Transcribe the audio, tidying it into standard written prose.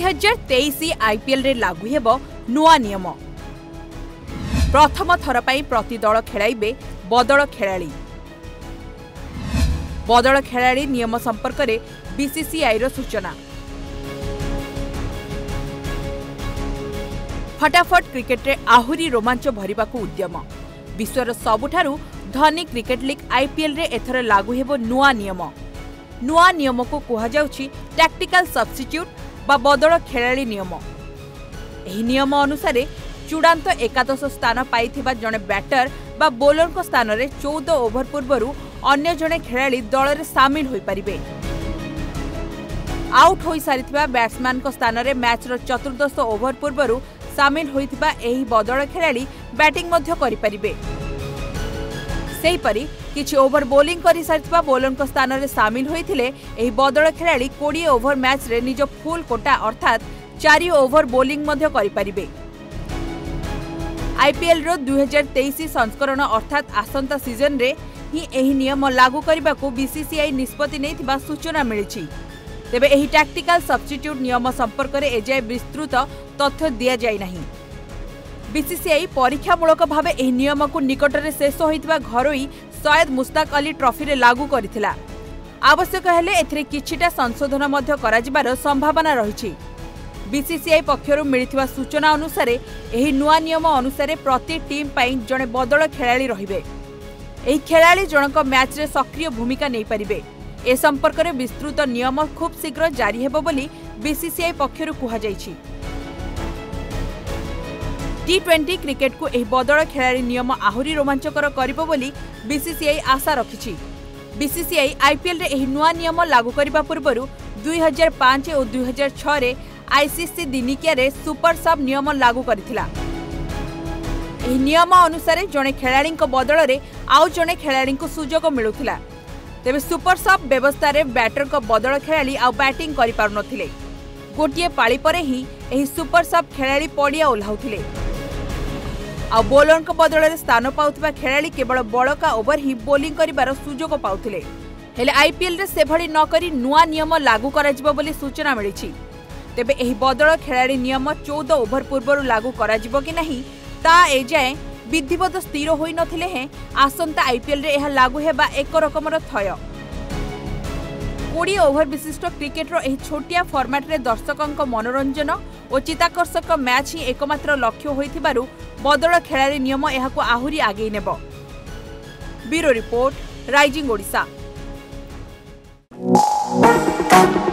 2023 IPL रे लागू हेबो नुआ नियम। प्रथम थर पई प्रति दल खेलाइबे बदल खेलाड़ी। बदल खेलाड़ी नियम संपर्क में बीसीसीआई रो सूचना। फटाफट क्रिकेट रे आहुरी रोमांच भरिबाकू उद्यम। विश्वर सबुठारु धनी क्रिकेट लीग आईपीएल रे एथर लागू हेबो नुआ नियम। नुआ नियम को कुहा जाउछि टैक्टिकल सब्स्टिट्यूट बा बदल खेलाड़ी नियम। एही नियम अनुसार चूड़ांत एकादश स्थान पाइथिबा जणे बैटर बा बोलर को स्थान रे 14 ओवर पूर्वरु अन्य जणे खेलाड़ी दल रे शामिल होई परिबे। आउट होई सारिथिबा बैट्समैन को स्थान रे मैच रो चतुर्दश ओवर पूर्वरु शामिल होइथिबा एही बदल खेलाड़ी बैटिंग मध्य करि परिबे। सेही परि किछि ओवर बोलिंग करि सारिथिबा बोलर को स्थान रे शामिल होइथिले एही बदल खेलाड़ी 20 ओवर मैच रे निज फुल कोटा अर्थात 4 ओवर बोलिंग मध्य करि परिबे। आईपीएल रो 2023 संस्करण अर्थात आसंता सीजन रे ही एही नियम लागू करबाकू बीसीसीआई निष्पत्ति नैथिबा सूचना मिलिछि। तेबे एही टैक्टिकल सब्स्टिट्यूट नियम संपर्क में एजाए विस्तृत तथ्य दिया जाय नाही। बीसीसीआई परीक्षामूलक भावे एही नियम को निकट में शेष होइतिबा घरोई सैयद मुश्ताक अली ट्रॉफी रे लागू करथिला। आवश्यक हेले एथिरे किछिटा संशोधन मध्य कराजिबार संभावना रहिछि। बीसीसीआई पक्षरु मिलिथिबा सूचना अनुसार एही नुआ नियम अनुसार प्रति टीम पई जणे बदल खेलाड़ी रहिबे। एही खेलाड़ी जनक मैच रे सक्रिय भूमिका नै परिबे। ए संपर्क में विस्तृत नियम खूब शीघ्र जारी हेबो बोली बीसीसीआई पक्षरु कुहा जायछि। टी20 क्रिकेट को एही बदल खेलाड़ी नियम आहुरी रोमांचकर करिबो बोली बीसीसीआई आशा रखिछि। बीसीसीआई आईपीएल रे एही नुआ नियम लागू करिबा पूर्वरु 2005 और 2006 रे आईसीसी दिनिकिया रे सुपर सब नियम लागू करथिला। एही नियम अनुसार जणे खेलाड़ी बदल रे आउ जणे खेलाड़ी को सुजोग मिलुथिला। तेबे सुपर सब व्यवस्था रे बैटर को बदल खेलाड़ी आ बैटिंग करि पारु नथिले। गोटिए पाळी परे ही एही सुपर सब खेलाड़ी पड़िया ओल्हाउथिले। आ बोलर को बदल रे स्थान पाउथिबा खेलाड़ी केवल बड़का ओवर ही बोलिंग करिबार सुजोग पाउथिले। हेले आईपीएल रे सेभଳି न करी नुआ नियम लागू कराजिबो बोली सूचना मिलिछि। तेबे एही बदल खेलाड़ी नियम 14 ओवर पूर्वरु लागू कराजिबो कि नहीं ता एजाए विधिवत स्थिर होई नथिले हैं आसंता आईपीएल रे एहा लागू हेबा एक रकमर थय। 20 ओवर विशिष्ट क्रिकेट रो एही छोटिया फॉर्मेट रे दर्शकक मनोरंजन और चित्ताकर्षक मैच ही एकमात्र लक्ष्य होइथिबारु बदल खेलाड़ी नियम एहाको आहुरी आगे नेबो। Bureau report, rising Odisha.